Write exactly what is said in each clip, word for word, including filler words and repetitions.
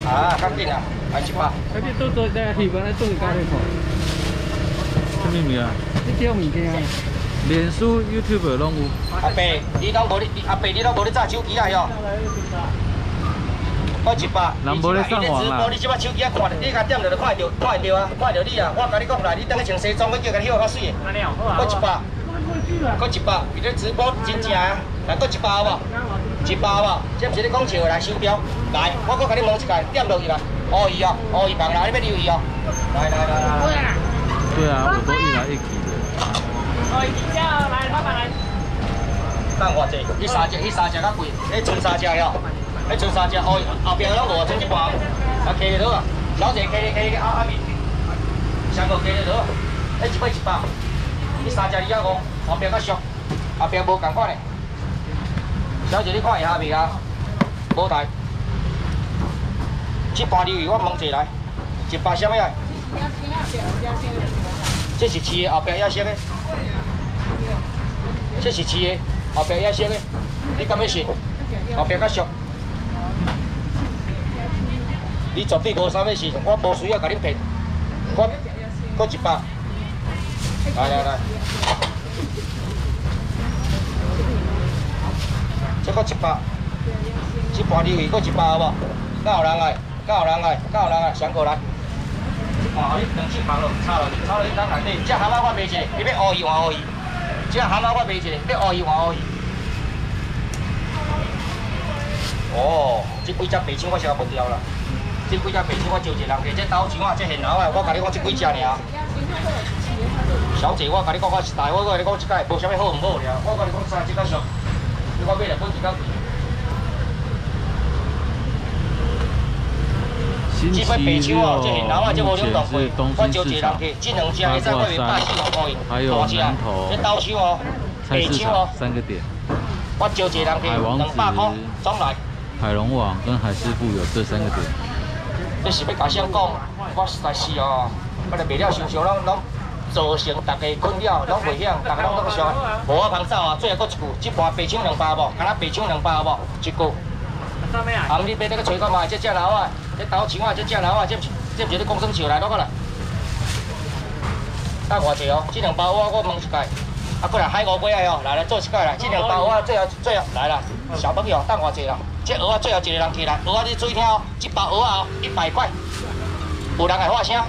啊，较紧啊，来一百。 啊，你倒做在戏班来做咖喱饭。 什么名啊？ 你叫物件啊？ 脸书、YouTube 拢有。 阿伯，你拢无你阿伯，你拢无咧炸手机啊？哟。我一百。 人无咧上网啦。 你即摆手机啊看，你甲点着就看会到，看会到啊，看会到你啊。我甲你讲啦，你等下穿西装，我叫甲你翕较水的。我一百。我一百，伊咧直播真正啊！来，搁一百好无？一百好无？这毋是你讲笑的，来收标。来，我搁甲你问一下，点落去啦。乌鱼哦，乌鱼棒啦，你要留鱼哦。来来来来。 对啊，我都一来一去的。 乌鱼只来，老板来。 等偌济？迄三只，迄三只较贵，迄剩三只哟。迄剩三只乌鱼，后壁拢无，剩一半。啊，开得到啊！小姐开开开后后面，上个开得到。迄一百一百，迄三只二啊五。后壁较俗，后壁无共款的。小姐，你看下面啊，无台。这盘鱿鱼我问一下来，一百什么啊？这是饲的，后壁野色的。这是饲的，后壁野色的。你敢要信？后壁较俗。你绝对无啥要信，我无需要甲你骗。我，搁一百。来来来。这个一百，这盘鱿鱼搁一百好无？敢有人来？敢有人来？敢有人来？上过来。哦，你两千万咯，差落去，差落去当内底。这蛤蟆我卖一个，你要乌鱼换乌鱼。这蛤蟆我卖一个，要乌鱼换乌鱼。哦，这几只白枪我是无掉啦。这几只白枪我招一个人去，这斗枪啊，这现捞的，我甲你讲这几只尔。小姐，我甲你讲我实在，我甲你讲这个无啥物好唔好尔，我甲你讲三这个俗。我买来本钱较贵。这块白手哦，这现捞啊，这无两档贵。我招一个人去，这两只会使我百四五块银，大只。这刀手哦，白手哦， 三个点。 我招一个人去，两百块，总来。 海龙网跟海师傅有这三个点。 这是要甲谁讲？我实在是哦，我来卖了想想，拢拢。造成大家困扰，拢危险，大家拢拢伤。无我通走啊！最后搁一句，这盘白抢两百无？敢若白抢两百无？一句。啊！你买那个吹看嘛，这只老啊，这刀枪啊，这只老啊，这这不是你讲生笑来落过来。等偌济哦，这两包我我问一下，啊，过来海乌龟啊哦，来来做一届来，这两包我最后最后来啦，小朋友等偌济啦，这蚵仔最后一个人起来，蚵仔你注意听哦，这包蚵仔哦一百块，有人来发声。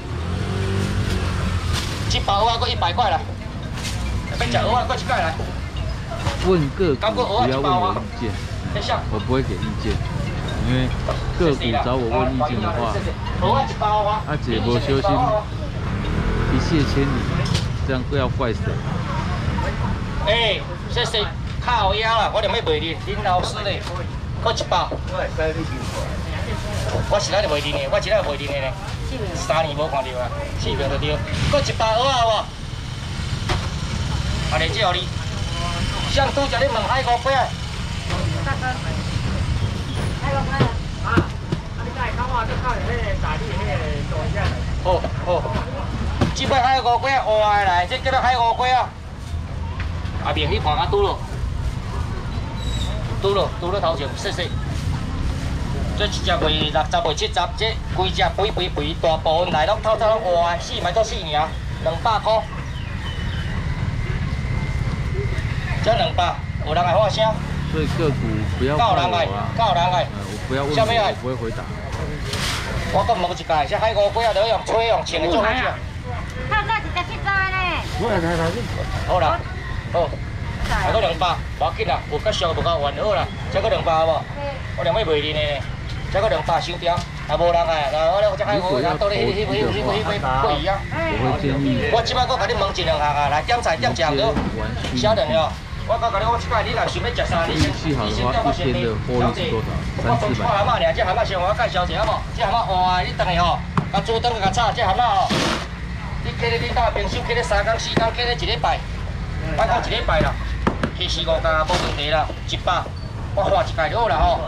这包蚵仔搁一百块啦，要吃蚵仔搁一块来。 问个股不要问我意见，我不会给意见，因为个股找我问意见的话，啊姐不修心，一泻千里，这样要怪谁？ 哎，谢谢靠腰啦，我就要卖你，林老师嘞，搁一包。我是哪就卖你呢？我是哪卖你呢？三年无看到啊，四秒就对。搁一包蚵仔无？安尼只互你。像拄则你问海乌龟啊？海乌龟啊？啊，啊你甲伊讲话，你靠迄个大理迄个做一下。好，好。这摆海乌龟活的来，这叫做海乌龟啊。后面迄盘啊拄落，拄落，拄落头前，细细。这一只卖六十卖七十，这规只肥肥肥，大部分来拢透透拢活的，死嘛做死尔，两百块。这两百，有人来发声。 所以个股不要怪我啊。 够人来。 呃，我不要问我，我不会回答。 我讲问一下，这海乌龟啊，都用吹用穿的做啥子？ 他那是在去抓呢。 我来来来，好啦，好，还搁两百，无要紧啦，有较俗无较完好啦，再搁两百好无？我两要卖你呢，再搁两百收标，啊无人来，然后咧这海乌龟啊，倒咧迄迄迄迄迄迄龟鱼啊。 我会建议。 我即摆搁甲你问一两项啊，来点菜点酱都，晓得了。我搁甲你讲一摆，你若想要食啥，你先你先叫我先订。小姐，我从看蛤蟆尔，这蛤蟆先我介绍一下好无？这蛤蟆活的，你等下吼，甲煮汤甲炒，这蛤蟆吼，你放咧恁兜冰箱，放咧三工四工，放咧一礼拜，摆到一礼拜啦，去四五工无问题啦，一百，我换一届就好啦吼。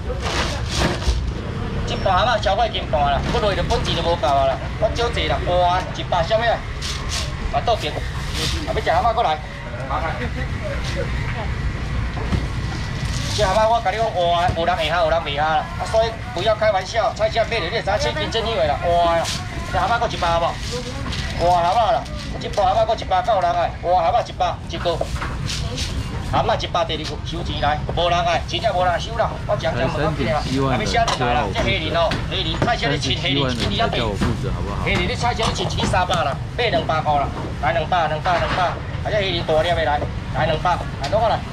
这盘蛤蟆超过一斤半啦，不落就本钱就无够啊啦，我少济啦，活的一百什么啊？啊倒定，啊要食蛤蟆过来。 这蛤蟆我甲你讲活的，有人会下，有人袂下啦。啊，所以不要开玩笑，菜价买了你就知千斤真以为啦，活的。这蛤蟆搁一百无？活蛤蟆啦，一包蛤蟆搁一百，够有人爱。活蛤蟆一百一个。蛤蟆一百第二个收钱来，无人爱，真正无人收啦。我讲讲无要紧啦，还没写出来啦。这黑鳞哦，黑鳞菜价你称黑鳞，一两百。黑鳞你菜价你称一三百啦，买两百块啦，来两百，两百，两百。啊，这黑鳞大粒的来，来两百，来攞过来。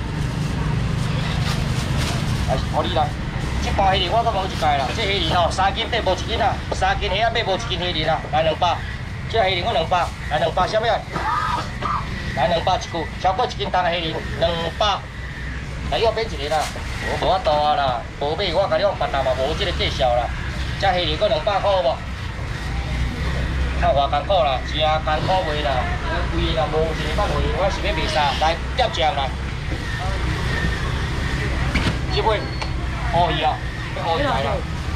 来，互你来。这包黑鳞我搁讲一届啦，这黑鳞哦，三斤买无一斤啊，三斤虾买无一斤黑鳞啊，来两百。这黑鳞我两百，来两百，啥物啊？来两百一句，超过一斤重的黑鳞，两百。来右边一个啦，无无法度啊啦，无买我甲你讲别人嘛无这个介绍啦。这黑鳞搁两百块无？较偌艰苦啦，真艰苦卖啦，贵啦，无一个范围，我是要卖啥？来点酱来。这尾乌鱼啊，乌鱼来啦。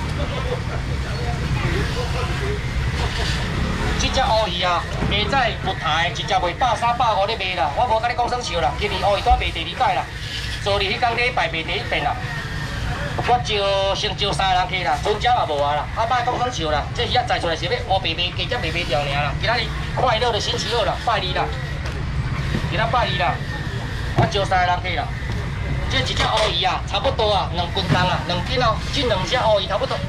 这只乌鱼啊，卖在木台，一只卖百三百五咧卖啦。我无甲你讲算笑啦，今年乌鱼单卖第二届啦，昨日迄天礼拜卖第一遍啦。我招先招三个人去啦，船只嘛无啊啦，啊莫讲算笑啦，这鱼仔载出来是要乌白白，加只卖卖掉尔啦。今仔日快乐的星期二啦，拜二啦，今仔拜二啦，我招三个人去啦。这一只乌鱼啊，差不多啊，两斤重啊，两斤哦，这两只乌鱼差不多。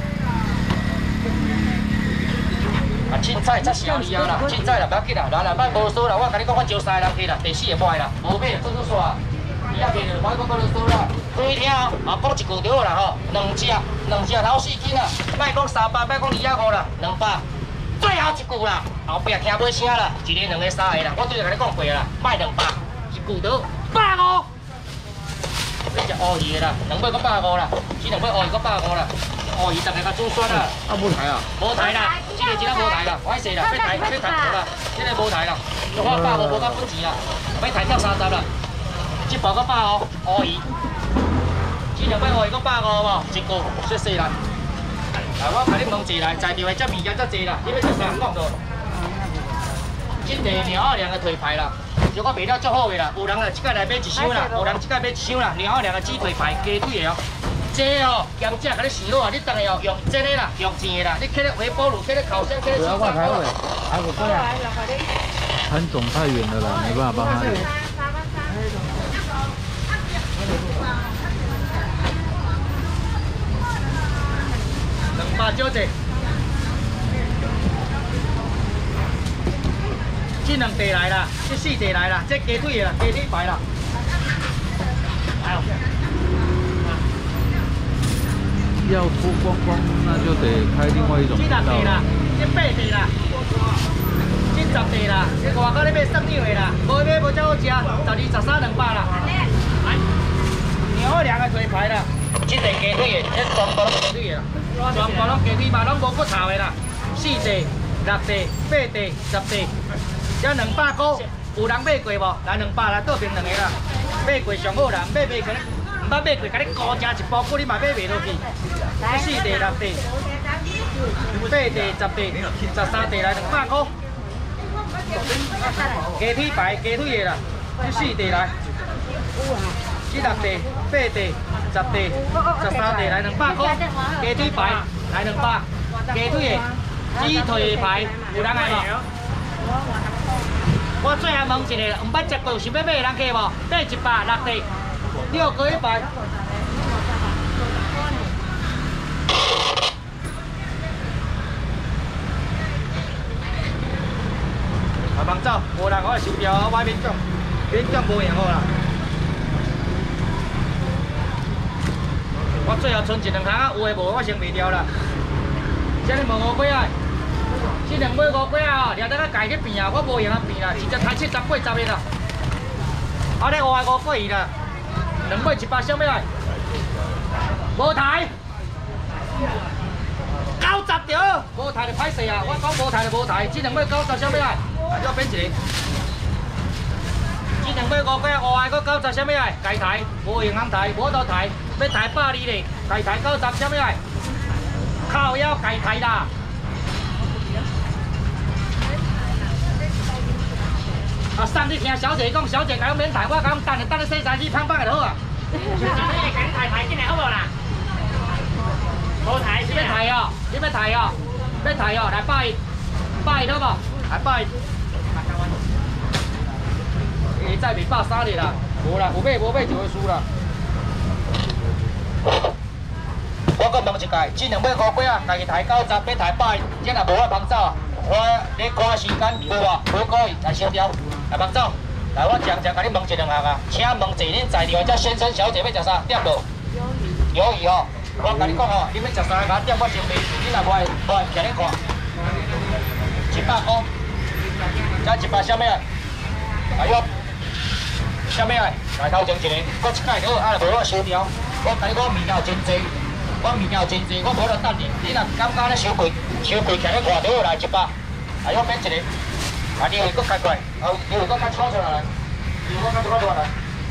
啊，凊彩才是后厉害啦，凊彩啦，不要紧啦，来来，莫无说啦，我甲你讲，我招三个人去啦，第四个摆啦，无买做做煞，伊啊卖着，莫讲讲啰嗦啦，注意听哦，啊讲一句就好啦吼，两只，两只头四斤啊，莫讲三百，莫讲二百五啦，两百，最后一句啦，后壁听尾声啦，一个、两个、三个啦，我对着甲你讲过啦，莫两百，一句就百五。这只乌鱼啦，两尾搁百五啦，这两尾乌鱼搁百五啦。乌鱼大家较煮酸啦。啊，无台啊？无台啦，这个真啊无台啦，歹势啦，要台要台无啦，这个无台啦，我百五无甲分钱啦，要台跳三十啦，这包搁百五乌鱼，这两尾乌鱼搁百五无，一个说细啦。来，我甲你问一下，在场的这物件遮济啦，你要食啥讲到？这个鸟仔娘的腿排啦。如果卖了足好个啦，有人啊，即个来买一箱啦，有人即个买一箱啦，鸟仔娘的鸡腿排、鸡腿的哦，这哦，咸食甲你洗好啊，你当然哦用真的啦，用钱的啦，你去咧微波炉，去咧烤箱，去咧烧烤。还有过来。 潘总太远了啦，没办法帮他。 两百少者。这两地来啦，这四地来啦，这鸡腿啦，鸡腿排啦。 要脱光光，那就得开另外一种频道。 这六地啦，这八地啦，这十地啦，这外口咧买送鸟的啦，无买无遮好食，十二、十三两百啦。来，鸟仔娘的腿排啦，这地鸡腿的，这全部拢鸡腿的啦，全部拢鸡腿排，拢无骨头的啦。四地、六地、八地、十地。这两百块，有人买过无？来两百来，倒平两个啦。买过上好啦，买买过咧，唔捌买过，甲你高价一包股，你嘛买袂落去。四地、六地、八地、十地、十三地来两百块。鸡腿排、鸡腿的啦，这四地来。这六地、八地、十地、十三地来两百块。鸡腿排来两百，鸡腿的鸡腿排有人爱无？我最后问一个，唔捌食过，有想要买的人客无？买一百六地，六个一百。啊，忙走，无人我收掉，我买免奖，免奖无用好啦。我最后剩一两项啊，有诶无我先卖掉啦。这里无五几啊？这两尾五几啊？掠得个家去变啊，我无用啊变啦，直接开七十八十的啦。啊，你活的五几啦？两尾一百啥物来？无台，九十条，无台就歹势啊！我讲无台就无台，这两尾九十啥物来？要变一个。这两尾五几啊？活的个九十啥物来？家台，无用通台，无得台，要台百二咧，家台九十啥物来？靠腰家台啦！啊，送你听小姐讲，小姐甲我免台，我讲等下等你洗衫机胖胖的就好啊。 抬抬进来好不好啦？无抬，你要抬哦，你要抬哦，要抬哦，来八一，八一好不？来八一。你再比八三哩啦，无啦，有买无买就会输啦。 我搁问一届，这两尾乌龟啊，家己抬九十，要抬百，这若无法帮走啊。我咧赶时间，无啊，无故意来烧掉，来帮走。来，我常常甲你问一两下啊，请问一恁在场这先生小姐要食啥？点无？鱿鱼。鱿鱼哦，我甲你讲哦，你要食啥？甲我点我先卖，你若无爱无爱徛咧看。一百块，再一百什么啊？来哟，什么啊？来头前一个，搁一届好，啊，无我烧掉。我甲你讲物件有真济。我物件有真济，我无得等你。你若感觉咧收贵，收贵徛咧看到来一百，啊，我免一个，啊，你会搁开过来，啊，你会搁较抽出来，你会搁较抽出来。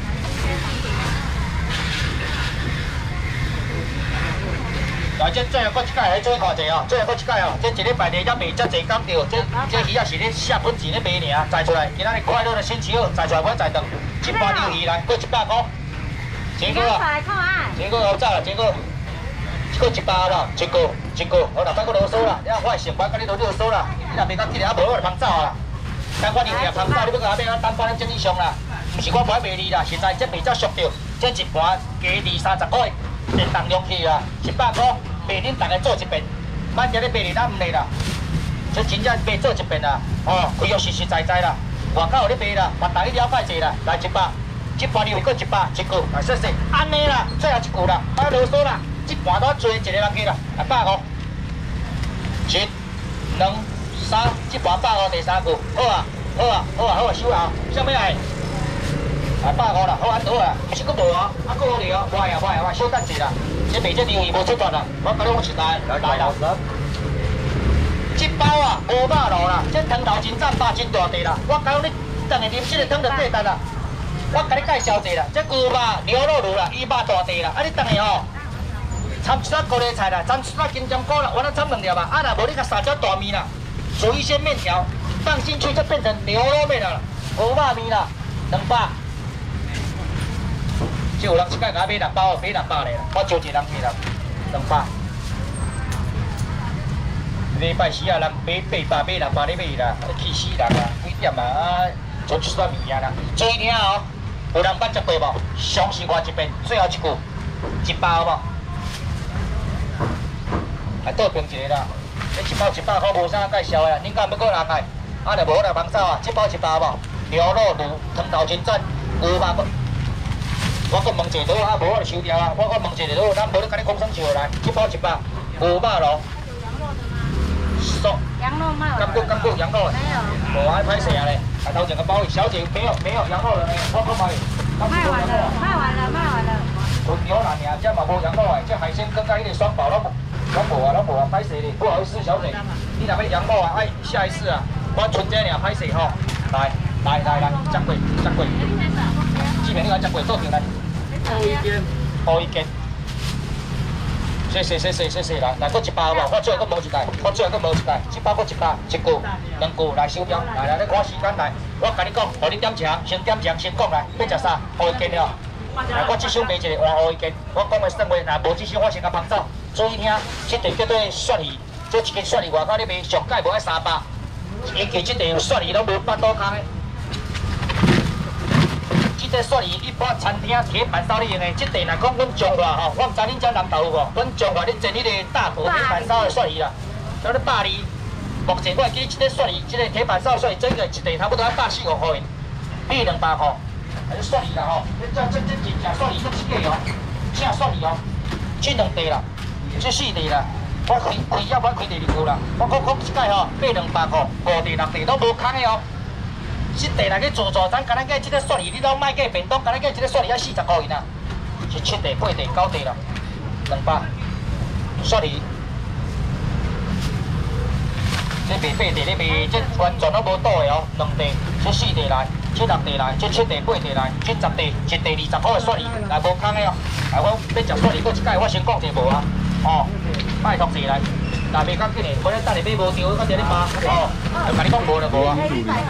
来，这最后搁一届来做看者哦，最后搁一届哦，这一礼拜日才卖遮济工着，这这鱼也是咧下本钱咧卖尔，载出来，今仔日快乐的心情好，载出来我载顿，一百条鱼来，搁一百块，结果啊，结果好早啦，结果。搁一百啦，一个一个，好啦，别搁啰嗦啦，你啊，我的成本甲你啰啰嗦啦，你若袂到今日啊，无我就通走啊啦。但我牛也通走，你要甲我买啊，单半两钟以上啦，毋是我不爱卖你啦，实在这卖才俗着，这一盘加二三十块，电动用去啦，一百块，卖恁大家做一遍，莫今日卖二咱毋嚟啦，这真正卖做一遍啦，哦，开约实实在在啦，外口有咧卖啦，嘛大家了解者啦，来一百，这盘牛搁一百，一句来说说，安尼啦，最后一句啦，莫啰嗦啦。这盘都追一个人去啦，来百五，一、两、三，这盘百五第三句，好啊，好啊，好啊，好啊，收啊，啥物来？来百五啦，好啊，好啊，毋是佫无啊，啊佫好哩哦，坏啊坏啊坏，小等者啦，这卖这牛鱼无出断啦，我甲你讲实在，来啦，这包啊五百路啦，这汤头真赞巴真大地啦，我讲你等下啉这个汤就过单啦，我甲你介绍者啦，这牛肉牛肉卤啦，鱼肉大地啦，啊你等下吼。掺一撮高丽菜啦，掺一撮金针菇啦，我那掺两条吧。啊，若无你甲三只大面啦，煮一些面条放进去，就变成牛肉面了。五百面啦，两百。就有人一届甲我买六包，买六百嘞啦，我招一人去啦，两百。礼拜时啊，人买八百，买六百咧买啦，气死人啊！几点啊？啊，做一撮物件啦。注意听哦，有人捌食过无？详细看一遍，最后一句，一百好无？来倒平一个啦，这一包一百块无啥介绍的，恁敢要过人来？啊，若无来帮走啊，这包一包无？牛肉卤汤头真赞，牛肉个。我搁问一个倒，啊无我就收掉啊。我搁问一个倒，咱无咧甲你讲生笑来，这包一百，牛肉卤。熟。 羊肉卖完了。干骨干骨羊肉的。 没有。 无爱歹势啊嘞，来头前个包，小姐没有没有羊肉了呢，我搁卖。 卖完了，卖完了，卖完了。 有牛腩尔，这嘛无羊肉的，这海鲜跟甲迄个双宝拢无。拢无啊，拢无啊，歹势哩，不好意思，小姐，你若要羊肉啊，哎，下一次啊，我剩这尔，歹势吼，来来来来，接过接过，志明你来接过，倒进来，好一件，好一件，谢谢谢谢谢谢，来来，搁一包无？我最后搁无一袋，我最后搁无一袋，一包搁一包，一句两句来收掉，来来，你看时间来，我甲你讲，互你点钱，先点钱先讲来，要食啥？好一件了，来，我即箱卖一个换好一件，我讲的算话，若无即箱我先甲放走。注意听，这地叫做鳝鱼，这一斤鳝鱼外口咧卖上价无爱三百，因其这地有鳝鱼拢无八刀空的。这个鳝鱼一般餐厅铁板烧咧用的，这地若讲阮中华吼，我毋知恁遮南投有无？阮中华咧煎迄个大骨铁板烧的鳝鱼啦，叫做百二。目前我会记这个鳝鱼，这个铁板烧的鳝鱼，这个一地差不多要百四五块银，卖两百块。还是鳝鱼啦吼，这这这真正鳝鱼，这一个哦，正鳝鱼哦，这两地啦。这四地啦，我开开要我开第二句啦。我讲讲一届吼，卖两百块，五地六地都无空的哦。一地来去自助餐，敢若计这个鳝鱼，你拢卖价便当，敢若计这个鳝鱼要四十块银啊。是七地、八地、九地啦，两百。鳝鱼，这卖八地咧卖，这完全都无倒的哦。两地，这四地来，这六地来，这七地、八地来，这十地，一地二十块的鳝鱼，来无空的哦。来，我要食鳝鱼，我一届我先讲者无啊。哦，拜托一来，但袂讲紧的，我咧等下买无着，我伫咧骂。哦，就甲你讲无就无啊。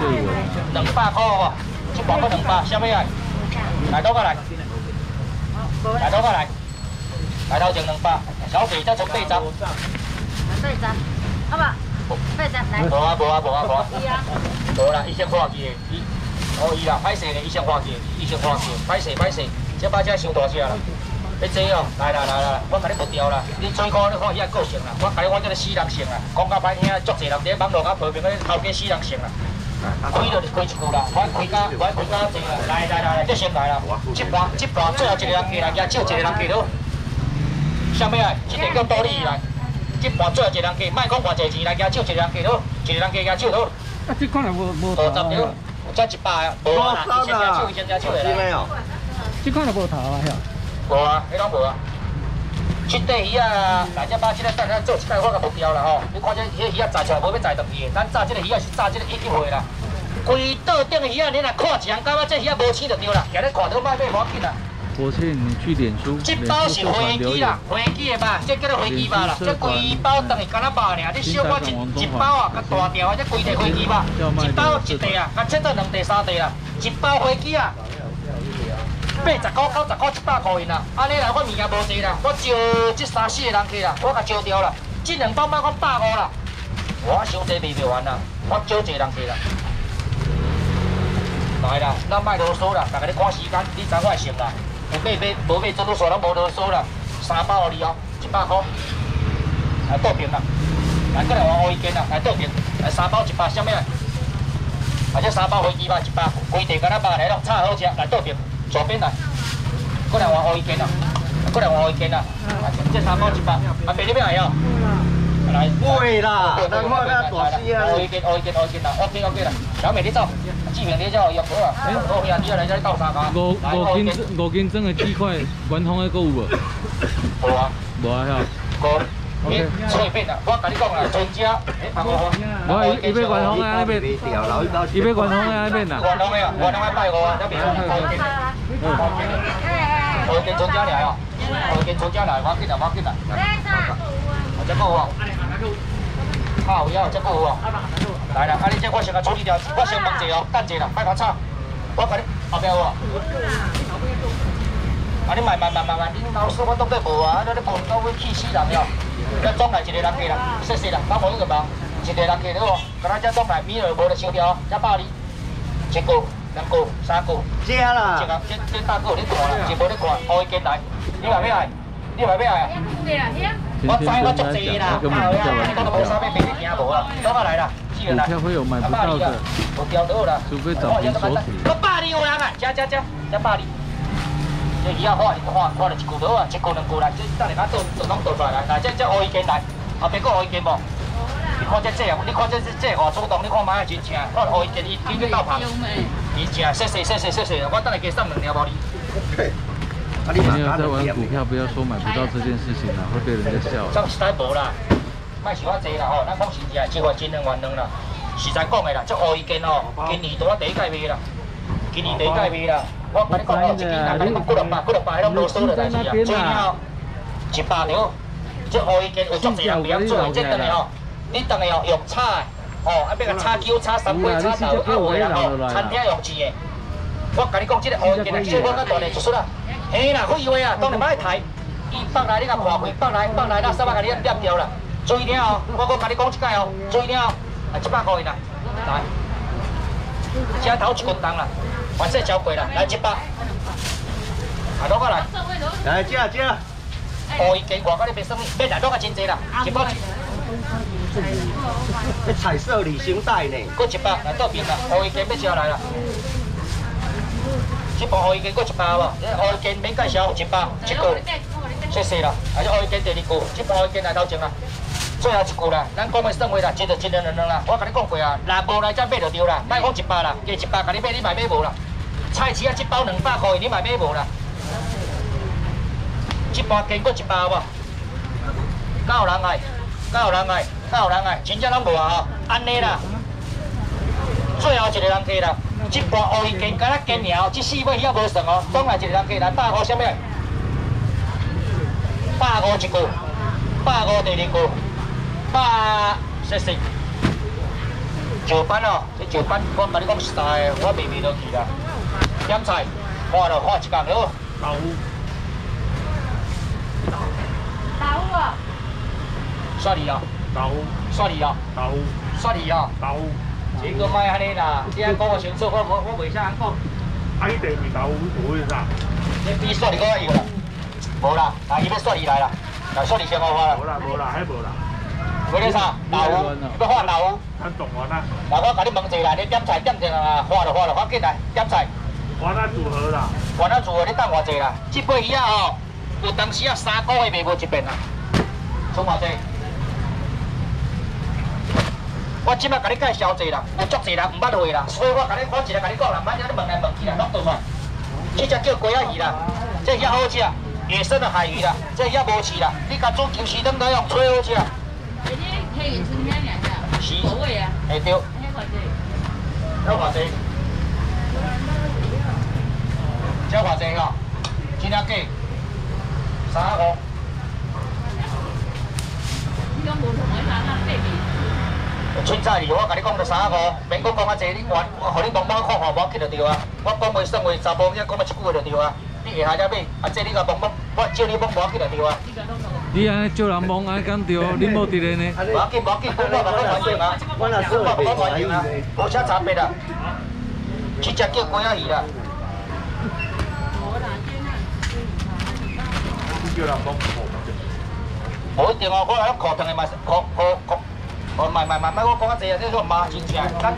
两百块哦，这包个两百，啥物啊？来倒过来。 来倒过来，来头前两百，小费再出八十。 八十，好吧？八十来。 无啊无啊无啊无啊。 是啊。 无啦，一千块几的，伊，哦伊啦，歹势的，一千块几，一千块几，歹势歹势，这把只伤大只啦。你坐哦，来啦来啦，我甲你不掉啦，你最高你看遐个性啦，我甲你我这个死人性啦，讲较歹听，足侪人伫网络啊批评个头家死人性啦。开就是开一句啦，我开甲我开甲济啦，来来来来，这先来啦，这盘这盘最后一个人过来，也少一个人过倒。啥物啊？这个叫道理来。这盘最后一个人过，莫讲偌济钱来，也少一个人过倒，一个人过也少倒。 啊，这款也无无五十条，才一百啊，无啊，一千只手，一千只手的啦。 这款也无头啊，遐。 无啊，迄拢无啊。这底鱼啊，来这把这个等咱做一摆，我甲无掉啦吼。你看这迄鱼啊，炸出来无要炸倒去的，咱炸这个鱼啊是炸这个一一回啦。规岛顶的鱼啊，你若看一人感觉这鱼啊无青就对啦，今日看到卖买无要紧啦。 国庆，你去脸书， 这包是飞机啦，飞机的吧，这叫做飞机吧啦，这规包等于干那包尔，你小我一一包啊，较大条啊，这规地飞机吧，一包一地啊，较切做两地三地啦，一包飞机啊。八十块、九十块、一百块银啦，安尼来我物件无济啦，我招这三四个人去啦，我甲招掉啦，这两包卖我百五啦，我伤济卖袂完啦，我招一个人去啦。来啦，咱莫啰嗦啦，大家咧赶时间，你知我会成啦，有买买无买做多数，咱无啰嗦啦，三包互你哦，一百块，来倒平啦，来过来换乌一件啦，来倒平，来三包一百，啥物啊？啊这三包飞机吧一百，规地干那百来咯，炒好食，来倒平。左边来，过来换乌一件啦，过来换乌一件啦，这三包一百，啊，别你要来哦，来， 会啦，咱看咱大师啊， 乌一件，乌一件，乌一件啦 ，OK OK 啦，小美你走，志明你走，约好啊，好呀，你要来这里斗三家， 五五斤五斤装的鸡块，圆通的购有无？ 无啊， 无啊，遐。 无。你随便啦，我甲你讲啦，全家，哎，阿我， 我伊伊要圆通的安尼变，伊要圆通的安尼变啦。 圆通的啊，圆通的拜五啊，这边乌一件，乌一件全家来哦，乌一件全家来，我紧啦，我紧啦。啊，这个有哦，炒有哦，这个有哦。来啦，啊你这我先甲处理掉，我先问一下哦，等一下啦，莫甲炒，我甲你后壁有哦。啊你慢慢慢慢慢，恁老师我当作无啊，啊你无到尾气死人了。要总来一个人过啦，谢谢啦，帮忙一个忙，一个人过了哦，刚才这总来米二无就收掉，这百二，一个、两个、三个， 这啦， 这个这这大个你看啦，一无你看，后一间来，你嘛要来，你嘛要来啊？我知我足济啦，你讲都无啥要卖，你惊无啦，倒下来啦，四个来，啊百二啦，有标到啦， 除非找平手指。 我百二有人啊，加加加，加百二。这鱼啊，看看看了一句倒啊，一句两句来，这等下咱倒倒拢倒出来来，来这这乌一件来，后边佫乌一件无？你看这这啊，你看这这这偌主动，你看买啊真正，看乌一件伊伊去斗拍，伊正，谢谢谢谢谢谢，我等下加送两条无你。 没有在玩股票，不要说买不到这件事情啦，会被人家笑。 这实在无啦，卖是我济啦吼，咱讲实在，一月真两万两啦，实在讲的啦，这乌一件吼，今年拄啊第一届卖啦，今年第一届卖啦。我甲你讲哦，一斤人甲你讲几两百，几两百，迄种啰嗦的代志啊。最后一百条，这乌一件有足侪人袂晓做，这等下吼，你等下哦用炒的，哦，啊要甲炒姜、炒三杯、炒豆，啊有的人哦，餐厅用煎的。我甲你讲，这个乌一件啊，小碗甲大个一出啦。嘿啦，废话啊，当然莫抬，伊放来你甲破开，放来放来，咱三百甲你捏掉啦。注意听哦，我搁甲你讲一解哦，注意听哦，啊一百块银啦，来，车头一斤重啦。完事交过啦，来一百，啊攞过来， 来这这， 乌一件外国你别算，买来攞个真济啦，一百， 这彩色旅行袋呢？ 搁一百来倒边啦，乌一件要交来啦，这部乌一件搁一百无？乌一件免介绍，一百一个，谢谢啦，啊这乌一件第二句，这部乌一件来头前啦。最后一句啦，咱讲的算话啦，一就一两两两啦。我甲你讲过啊，若无来才买就对啦，莫讲一百啦，加一百甲你买，你买买无啦。菜市啊，一包两百块，你买买无啦。这盘经过一百无？敢有人爱？敢有人爱？敢有人爱？真正拢无啊吼，安尼啦。最后一个人客啦，这盘乌一件敢若斤尔，这四尾遐无算哦，总来一个人客来百五啥物？百五一个，百五第二个。百，谢谢。石板哦，这石板，我甲你讲实在的，我卖卖落去啦。点菜，看咯，看一工了。 刷你哦， 豆刷你哦， 豆刷你哦， 豆， 这个卖安尼啦，你安讲我清楚，我我我袂使安讲。 啊，你地面豆有为啥？ 你比刷你个伊个啦，无啦，啊伊要刷你来啦，来刷你先我发啦。 无啦无啦，还无啦。 为了啥？豆腐，你要发豆腐。 看动完啦。 来，我甲你问一下啦，你点菜点一下，发就发了，快紧来点菜。 完了组合啦。 完了组合，你等偌济啦？这尾鱼啊吼，有当时啊三个月卖无一遍啦，算偌济？我即摆甲你介绍者啦，有足济人毋捌会啦，所以我甲你，我一个甲你讲啦，唔免你问来问去啦，拢倒出来。这只叫龟仔鱼啦，这遐好食，野生的海鱼啦，这遐无饲啦，你甲做球丝灯都用吹好食。 哎，你黑眼春遐尔只， 是。 口味啊。 会对。 迄偌济？ 要偌济？这偌济吼？真正假？三五。 你讲无同的三啊，八米。 凊彩哩，我甲你讲着三五，免讲讲啊济，你我我互你帮帮看看无去就对啊。我讲话算话，查甫囝讲啊一句话就对啊。你下下只买，啊这你甲帮帮，我借你帮无去就对啊。 你安尼叫人帮安讲对，你无伫咧呢？ 无要紧无要紧，我嘛不反应啊， 我若说我会不反应啊，无啥差别啦。这只叫龟仔鱼啦。 叫人帮无一定哦，我来裤长的嘛，裤裤裤，哦，卖卖卖卖，我讲啊济啊，这个麻真正，咱。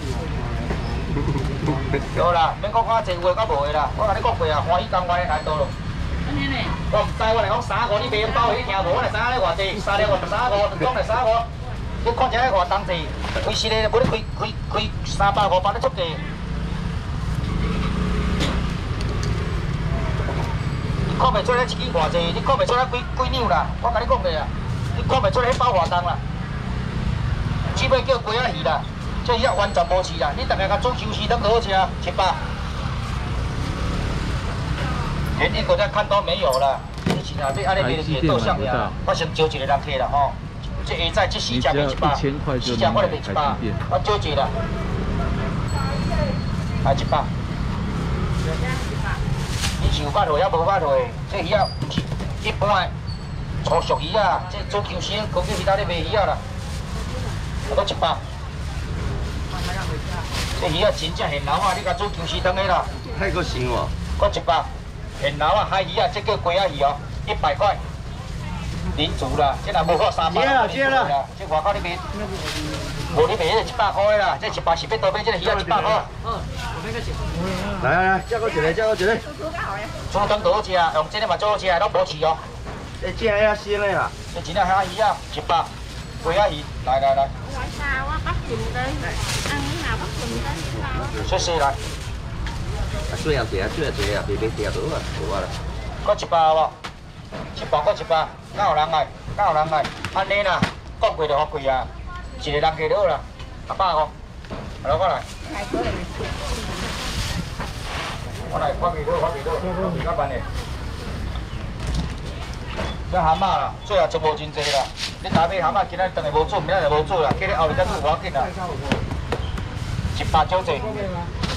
好啦，免讲讲济有诶，甲无诶啦，我甲你讲过啊，欢喜讲我咧来倒咯。 安尼咧？ 我唔知，我来讲三五，你袂用包你听无？我来知影咧偌济，三两我三五，讲来三五，你看一下偌重济，规实咧，无你开开开三百五百咧足济。你看袂出来一支偌济，你看袂出来几几两啦？我甲你讲过啊，你看袂出来迄包偌重啦？只尾叫龟仔鱼啦，这鱼完全无饲啦，你大概甲做寿司当就好食，七百。连一个在看都没有了，你是啊，这安尼卖就做啥呀？我先招一个人客啦吼，这下载这四只卖一百，四只我来卖一百，我招一个，来一百。你是有捌会也无捌会，这鱼啊不是一般的粗熟鱼啊，这做球丝高级其他咧卖鱼啊啦，我一百。这鱼啊真正现捞啊，你甲做球丝当的啦。 太过腥哦。 我一百。现捞啊，海鱼啊，这叫龟仔鱼哦，一百块。零足啦，这若无好三百，零足啦。这外口你卖，无你卖迄个一百块啦，这一百是要多买这个鱼啊一百块。 嗯，我那个是。 来来来，叫我一个，叫我一个。 猪汤多好食啊，用这个嘛最好食，拢无饲哦。 这只遐鲜的啦。 这真正海鱼啊，一百。龟仔鱼，来来来。 我啥？我北京的，安尼哪北京的？ 谢谢来。 啊，水啊济啊，水啊济啊，别别跌倒啊，无啊啦。 搁一百无？一百搁一百，哪有人爱？哪有人爱？安尼啦，讲贵就好贵啊，一个人价就好啦，啊百五，来我来。我来，我几多？我几多？我几多办的？这蛤蟆啦，最后就无真济啦。你打买蛤蟆，今仔当下无做，明仔就无做啦。今日后日再做无要紧啦。一百少济。